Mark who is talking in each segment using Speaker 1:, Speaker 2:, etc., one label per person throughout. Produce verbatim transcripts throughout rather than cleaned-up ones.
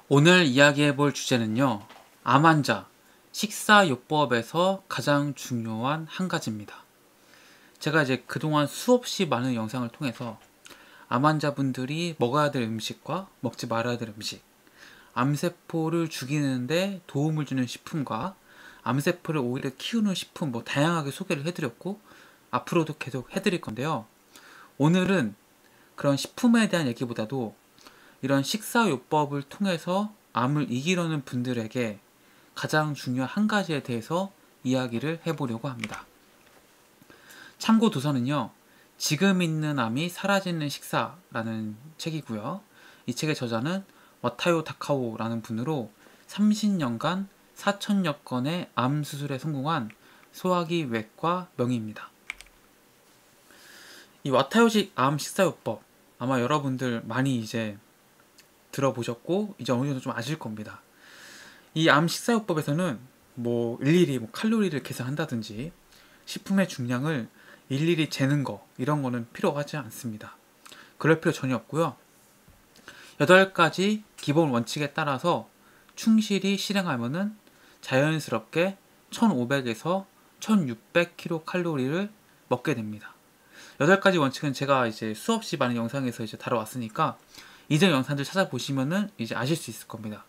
Speaker 1: 오늘 이야기해볼 주제는요, 암 환자, 식사요법에서 가장 중요한 한 가지입니다. 제가 이제 그동안 수없이 많은 영상을 통해서 암 환자분들이 먹어야 될 음식과 먹지 말아야 될 음식, 암세포를 죽이는데 도움을 주는 식품과 암세포를 오히려 키우는 식품 뭐 다양하게 소개를 해드렸고 앞으로도 계속 해드릴 건데요. 오늘은 그런 식품에 대한 얘기보다도 이런 식사요법을 통해서 암을 이기려는 분들에게 가장 중요한 한 가지에 대해서 이야기를 해보려고 합니다. 참고 도서는요, 지금 있는 암이 사라지는 식사라는 책이고요. 이 책의 저자는 와타요 타카오라는 분으로 삼십 년간 사천여 건의 암 수술에 성공한 소화기 외과 명의입니다. 이 와타요식 암 식사요법, 아마 여러분들 많이 이제 들어보셨고 이제 어느 정도 좀 아실 겁니다. 이 암 식사요법에서는 뭐 일일이 뭐 칼로리를 계산한다든지 식품의 중량을 일일이 재는 거 이런 거는 필요하지 않습니다. 그럴 필요 전혀 없고요. 여덟 가지 기본 원칙에 따라서 충실히 실행하면은 자연스럽게 천오백에서 천육백 킬로칼로리를 먹게 됩니다. 여덟 가지 원칙은 제가 이제 수없이 많은 영상에서 이제 다뤄왔으니까 이전 영상들 찾아보시면은 이제 아실 수 있을 겁니다.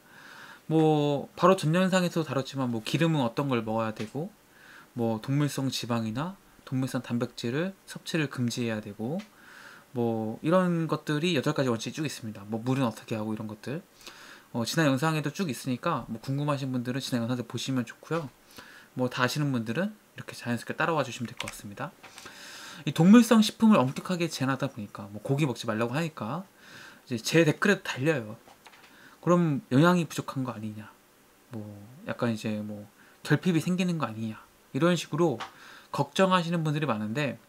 Speaker 1: 뭐 바로 전 영상에서도 다뤘지만 뭐 기름은 어떤 걸 먹어야 되고 뭐 동물성 지방이나 동물성 단백질을 섭취를 금지해야 되고 뭐 이런 것들이 여덟 가지 원칙이 쭉 있습니다. 뭐 물은 어떻게 하고 이런 것들 어, 지난 영상에도 쭉 있으니까 뭐 궁금하신 분들은 지난 영상들 보시면 좋고요. 뭐 다 아시는 분들은 이렇게 자연스럽게 따라와 주시면 될 것 같습니다. 이 동물성 식품을 엄격하게 제한하다 보니까 뭐 고기 먹지 말라고 하니까 이제 제 댓글에도 달려요. 그럼 영양이 부족한 거 아니냐, 뭐 약간 이제 뭐 결핍이 생기는 거 아니냐 이런 식으로 걱정하시는 분들이 많은데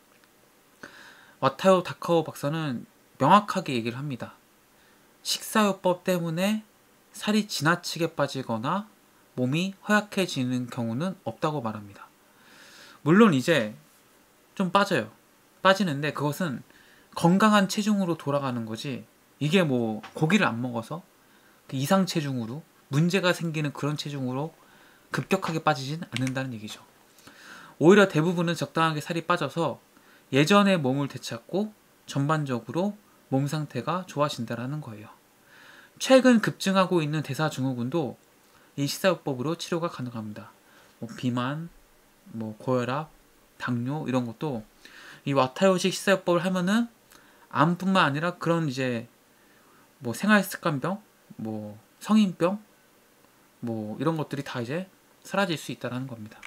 Speaker 1: 와타요 타카오 박사는 명확하게 얘기를 합니다. 식사요법 때문에 살이 지나치게 빠지거나 몸이 허약해지는 경우는 없다고 말합니다. 물론 이제 좀 빠져요. 빠지는데 그것은 건강한 체중으로 돌아가는 거지, 이게 뭐 고기를 안 먹어서 이상 체중으로 문제가 생기는 그런 체중으로 급격하게 빠지진 않는다는 얘기죠. 오히려 대부분은 적당하게 살이 빠져서 예전의 몸을 되찾고 전반적으로 몸 상태가 좋아진다는 거예요. 최근 급증하고 있는 대사증후군도 이 식사요법으로 치료가 가능합니다. 뭐 비만, 뭐 고혈압, 당뇨 이런 것도 이 와타요식 식사요법을 하면은 암뿐만 아니라 그런 이제 뭐 생활습관병, 뭐 성인병, 뭐 이런 것들이 다 이제 사라질 수 있다는 겁니다.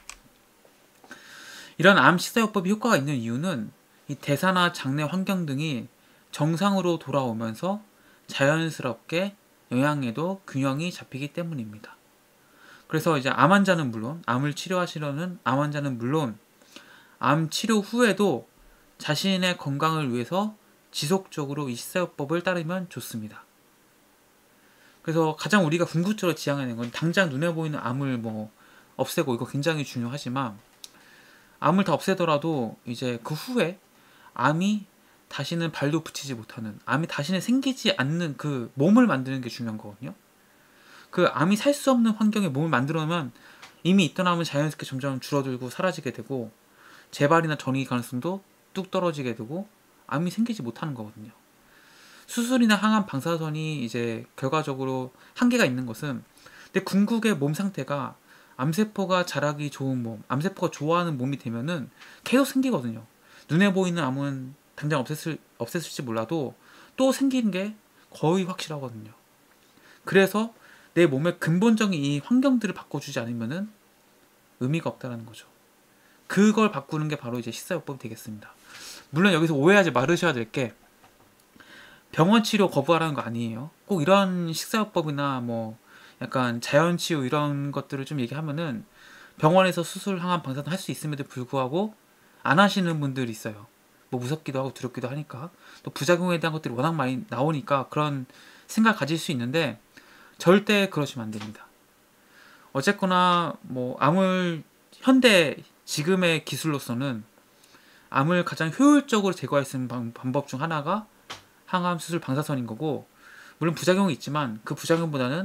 Speaker 1: 이런 암 식사요법이 효과가 있는 이유는 이 대사나 장내 환경 등이 정상으로 돌아오면서 자연스럽게 영양에도 균형이 잡히기 때문입니다. 그래서 이제 암 환자는 물론, 암을 치료하시려는 암 환자는 물론 암 치료 후에도 자신의 건강을 위해서 지속적으로 이 식사요법을 따르면 좋습니다. 그래서 가장 우리가 궁극적으로 지향해야 하는 건 당장 눈에 보이는 암을 뭐 없애고 이거 굉장히 중요하지만 암을 다 없애더라도 이제 그 후에 암이 다시는 발도 붙이지 못하는, 암이 다시는 생기지 않는 그 몸을 만드는 게 중요한 거거든요. 그 암이 살 수 없는 환경에 몸을 만들어 놓으면 이미 있던 암은 자연스럽게 점점 줄어들고 사라지게 되고 재발이나 전이 가능성도 뚝 떨어지게 되고 암이 생기지 못하는 거거든요. 수술이나 항암 방사선이 이제 결과적으로 한계가 있는 것은, 근데 궁극의 몸 상태가 암세포가 자라기 좋은 몸, 암세포가 좋아하는 몸이 되면은 계속 생기거든요. 눈에 보이는 암은 당장 없앴을, 없앴을지 몰라도 또 생기는 게 거의 확실하거든요. 그래서 내 몸의 근본적인 이 환경들을 바꿔주지 않으면은 의미가 없다는 거죠. 그걸 바꾸는 게 바로 이제 식사요법이 되겠습니다. 물론 여기서 오해하지 말으셔야 될 게 병원 치료 거부하라는 거 아니에요. 꼭 이런 식사요법이나 뭐 약간 자연치유 이런 것들을 좀 얘기하면은 병원에서 수술, 항암, 방사선 할 수 있음에도 불구하고 안 하시는 분들이 있어요. 뭐 무섭기도 하고 두렵기도 하니까, 또 부작용에 대한 것들이 워낙 많이 나오니까 그런 생각 가질 수 있는데 절대 그러시면 안 됩니다. 어쨌거나 뭐 암을 현대 지금의 기술로서는 암을 가장 효율적으로 제거할 수 있는 방법 중 하나가 항암 수술 방사선인 거고, 물론 부작용이 있지만 그 부작용보다는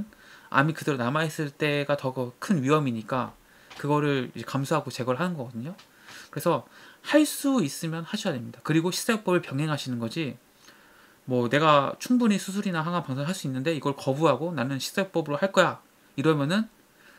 Speaker 1: 암이 그대로 남아있을 때가 더 큰 위험이니까 그거를 이제 감수하고 제거를 하는 거거든요. 그래서 할 수 있으면 하셔야 됩니다. 그리고 식사요법을 병행하시는 거지, 뭐 내가 충분히 수술이나 항암 방사를 할 수 있는데 이걸 거부하고 나는 식사요법으로 할 거야 이러면은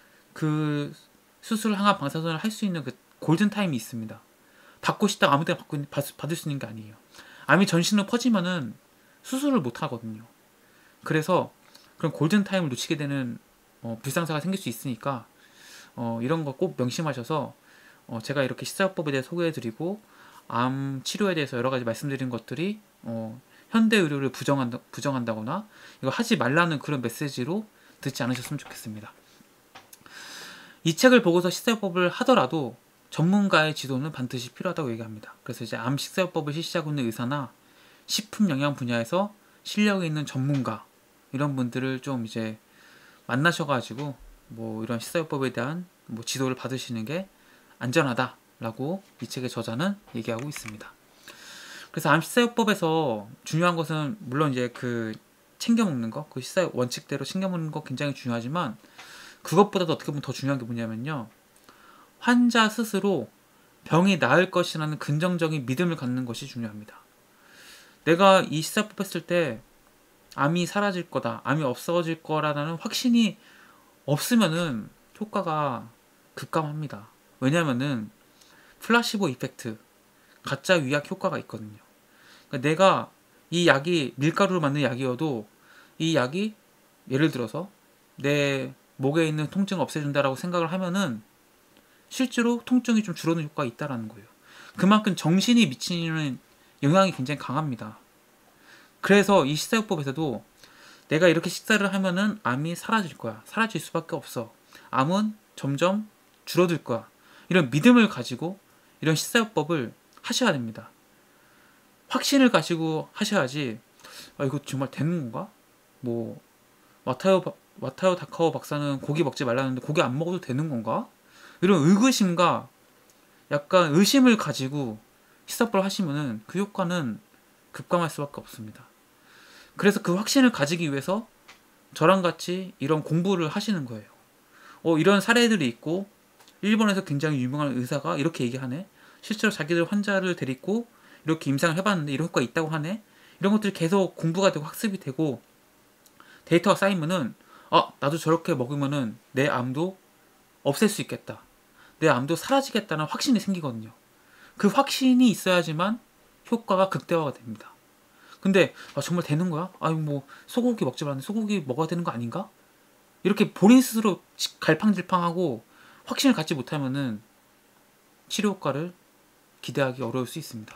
Speaker 1: 그 수술, 항암 방사선을 할 수 있는 그 골든 타임이 있습니다. 받고 싶다 아무 때나 받고, 받, 받을 수 있는 게 아니에요. 암이 전신으로 퍼지면은 수술을 못 하거든요. 그래서 그런 골든 타임을 놓치게 되는 어, 불상사가 생길 수 있으니까 어, 이런 거 꼭 명심하셔서, 어, 제가 이렇게 식사요법에 대해 소개해드리고 암 치료에 대해서 여러 가지 말씀드린 것들이 어, 현대 의료를 부정한다, 부정한다거나 이거 하지 말라는 그런 메시지로 듣지 않으셨으면 좋겠습니다. 이 책을 보고서 식사요법을 하더라도 전문가의 지도는 반드시 필요하다고 얘기합니다. 그래서 이제 암 식사요법을 실시하고 있는 의사나 식품 영양 분야에서 실력이 있는 전문가 이런 분들을 좀 이제 만나셔가지고 뭐 이런 식사요법에 대한 뭐 지도를 받으시는 게 안전하다라고 이 책의 저자는 얘기하고 있습니다. 그래서 암 식사요법에서 중요한 것은 물론 이제 그 챙겨 먹는 거, 그 식사 원칙대로 챙겨 먹는 거 굉장히 중요하지만 그것보다도 어떻게 보면 더 중요한 게 뭐냐면요, 환자 스스로 병이 나을 것이라는 긍정적인 믿음을 갖는 것이 중요합니다. 내가 이 식사요법 했을 때 암이 사라질 거다, 암이 없어질 거라는 확신이 없으면은 효과가 급감합니다. 왜냐면은 플라시보 이펙트, 가짜 위약 효과가 있거든요. 그러니까 내가 이 약이 밀가루로 만든 약이어도 이 약이 예를 들어서 내 목에 있는 통증을 없애준다라고 생각을 하면은 실제로 통증이 좀 줄어드는 효과가 있다라는 거예요. 그만큼 정신이 미치는 영향이 굉장히 강합니다. 그래서 이 식사요법에서도 내가 이렇게 식사를 하면은 암이 사라질 거야, 사라질 수밖에 없어, 암은 점점 줄어들 거야, 이런 믿음을 가지고 이런 식사요법을 하셔야 됩니다. 확신을 가지고 하셔야지, 아 이거 정말 되는 건가? 뭐 와타요 와타요 다카오 박사는 고기 먹지 말라는데 고기 안 먹어도 되는 건가? 이런 의구심과 약간 의심을 가지고 식사요법을 하시면은 그 효과는 급감할 수밖에 없습니다. 그래서 그 확신을 가지기 위해서 저랑 같이 이런 공부를 하시는 거예요. 어, 이런 사례들이 있고 일본에서 굉장히 유명한 의사가 이렇게 얘기하네, 실제로 자기들 환자를 데리고 이렇게 임상을 해봤는데 이런 효과가 있다고 하네, 이런 것들이 계속 공부가 되고 학습이 되고 데이터가 쌓이면은 아 나도 저렇게 먹으면은 내 암도 없앨 수 있겠다, 내 암도 사라지겠다는 확신이 생기거든요. 그 확신이 있어야지만 효과가 극대화가 됩니다. 근데 아, 정말 되는 거야? 아니 뭐 소고기 먹지 말았는데 소고기 먹어야 되는 거 아닌가? 이렇게 본인 스스로 갈팡질팡하고 확신을 갖지 못하면은 치료 효과를 기대하기 어려울 수 있습니다.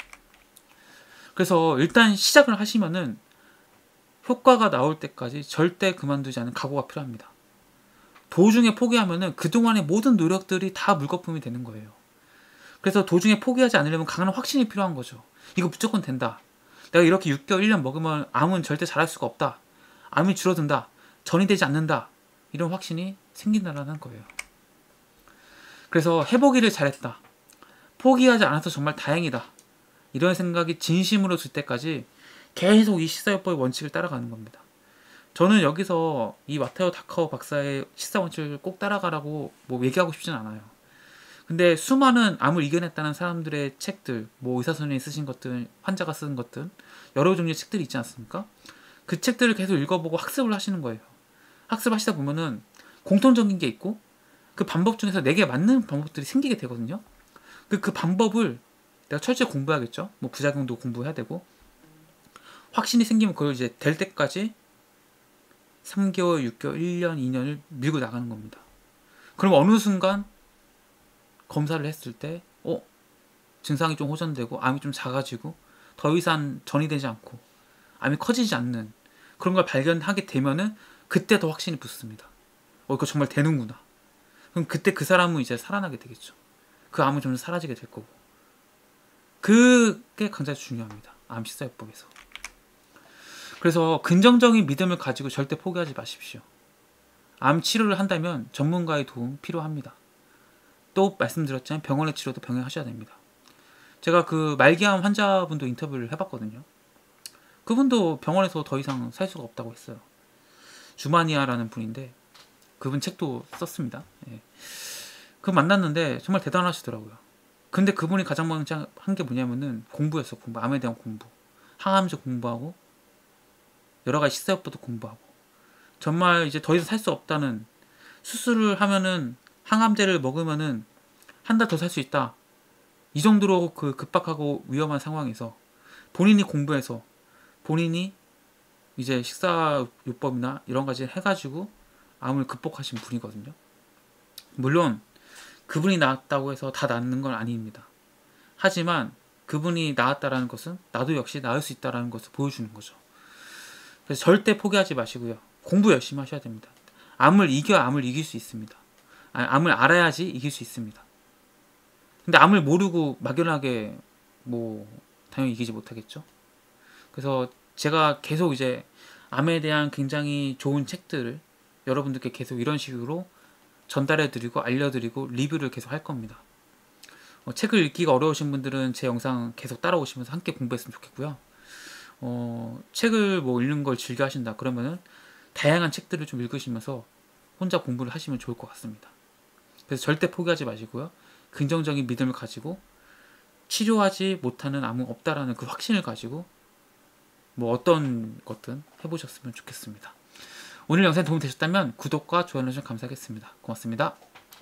Speaker 1: 그래서 일단 시작을 하시면은 효과가 나올 때까지 절대 그만두지 않은 각오가 필요합니다. 도중에 포기하면은 그동안의 모든 노력들이 다 물거품이 되는 거예요. 그래서 도중에 포기하지 않으려면 강한 확신이 필요한 거죠. 이거 무조건 된다, 내가 이렇게 육 개월, 일 년 먹으면 암은 절대 잘할 수가 없다, 암이 줄어든다, 전이 되지 않는다, 이런 확신이 생긴다는 거예요. 그래서 해보기를 잘했다, 포기하지 않아서 정말 다행이다, 이런 생각이 진심으로 들 때까지 계속 이 식사요법의 원칙을 따라가는 겁니다. 저는 여기서 이 와타요 다카오 박사의 식사 원칙을 꼭 따라가라고 뭐 얘기하고 싶진 않아요. 근데 수많은 암을 이겨냈다는 사람들의 책들, 뭐 의사 선생님이 쓰신 것들, 환자가 쓴 것들, 여러 종류의 책들이 있지 않습니까? 그 책들을 계속 읽어보고 학습을 하시는 거예요. 학습하시다 보면은 공통적인 게 있고 그 방법 중에서 내게 맞는 방법들이 생기게 되거든요. 그, 그 방법을 내가 철저히 공부해야겠죠. 뭐 부작용도 공부해야 되고, 확신이 생기면 그걸 이제 될 때까지 삼 개월, 육 개월, 일 년, 이 년을 밀고 나가는 겁니다. 그럼 어느 순간 검사를 했을 때 어? 증상이 좀 호전되고 암이 좀 작아지고 더 이상 전이 되지 않고 암이 커지지 않는 그런 걸 발견하게 되면은 그때 더 확신이 붙습니다. 어 이거 정말 되는구나. 그럼 그때 그 사람은 이제 살아나게 되겠죠. 그 암은 좀 사라지게 될 거고. 그게 굉장히 중요합니다. 암 식사요법에서. 그래서 긍정적인 믿음을 가지고 절대 포기하지 마십시오. 암 치료를 한다면 전문가의 도움 필요합니다. 또 말씀드렸지만 병원의 치료도 병행하셔야 됩니다. 제가 그 말기암 환자분도 인터뷰를 해봤거든요. 그분도 병원에서 더 이상 살 수가 없다고 했어요. 주마니아라는 분인데 그분 책도 썼습니다. 예. 그 만났는데 정말 대단하시더라고요. 근데 그분이 가장 먼저 한 게 뭐냐면은 공부였어. 공부. 암에 대한 공부. 항암제 공부하고 여러 가지 식사요법도 공부하고 정말 이제 더 이상 살 수 없다는, 수술을 하면은 항암제를 먹으면은 한 달 더 살 수 있다. 이 정도로 그 급박하고 위험한 상황에서 본인이 공부해서 본인이 이제 식사요법이나 이런 가지 해가지고 암을 극복하신 분이거든요. 물론 그분이 나았다고 해서 다 낫는 건 아닙니다. 하지만 그분이 나았다라는 것은 나도 역시 나을 수 있다라는 것을 보여주는 거죠. 그래서 절대 포기하지 마시고요. 공부 열심히 하셔야 됩니다. 암을 이겨야 암을 이길 수 있습니다. 아니, 암을 알아야지 이길 수 있습니다. 근데 암을 모르고 막연하게 뭐 당연히 이기지 못하겠죠. 그래서 제가 계속 이제 암에 대한 굉장히 좋은 책들을 여러분들께 계속 이런 식으로 전달해드리고 알려드리고 리뷰를 계속 할 겁니다. 어, 책을 읽기가 어려우신 분들은 제 영상 계속 따라오시면서 함께 공부했으면 좋겠고요. 어, 책을 뭐 읽는 걸 즐겨 하신다 그러면은 다양한 책들을 좀 읽으시면서 혼자 공부를 하시면 좋을 것 같습니다. 그래서 절대 포기하지 마시고요. 긍정적인 믿음을 가지고 치료하지 못하는 암은 없다라는 그 확신을 가지고 뭐 어떤 것든 해보셨으면 좋겠습니다. 오늘 영상이 도움이 되셨다면 구독과 좋아요 눌러주시면 감사하겠습니다. 고맙습니다.